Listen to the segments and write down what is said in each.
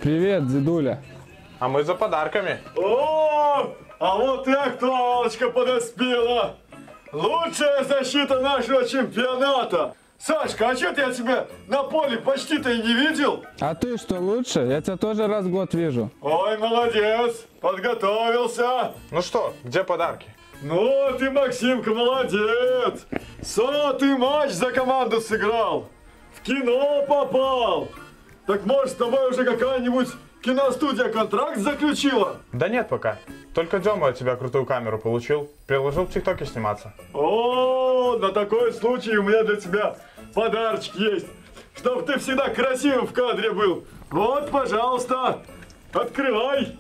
Привет, дедуля. А мы за подарками. О, а вот и актуалочка подоспела. Лучшая защита нашего чемпионата. Сашка, а что-то я тебя на поле почти-то и не видел? А ты что, лучше? Я тебя тоже раз в год вижу. Ой, молодец, подготовился. Ну что, где подарки? Ну, ты, Максимка, молодец. 100-й матч за команду сыграл. В кино попал. Так может, с тобой уже какая-нибудь киностудия контракт заключила? Да нет пока. Только Дема от тебя крутую камеру получил. Приложил в ТикТоке сниматься. О, на такой случай у меня для тебя подарочек есть. Чтоб ты всегда красивым в кадре был. Вот, пожалуйста, открывай.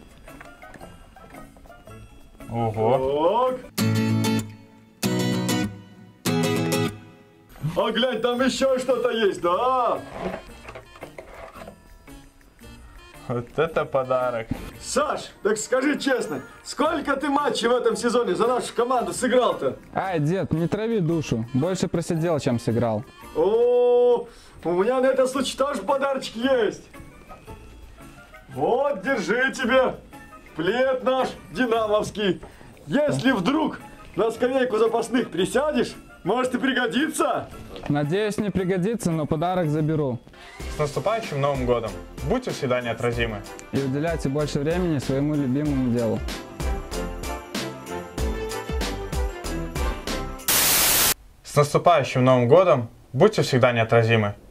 Ого. Так. А глянь, там еще что-то есть, да? Вот это подарок. Саш, так скажи честно, сколько ты матчей в этом сезоне за нашу команду сыграл-то? Ай, дед, не трави душу. Больше просидел, чем сыграл. О, у меня на этот случай тоже подарочек есть. Вот, держи тебе. Плед наш динамовский. Если вдруг на скамейку запасных присядешь, может и пригодится. Надеюсь, не пригодится, но подарок заберу. С наступающим Новым годом. Будьте всегда неотразимы. И уделяйте больше времени своему любимому делу. С наступающим Новым годом. Будьте всегда неотразимы.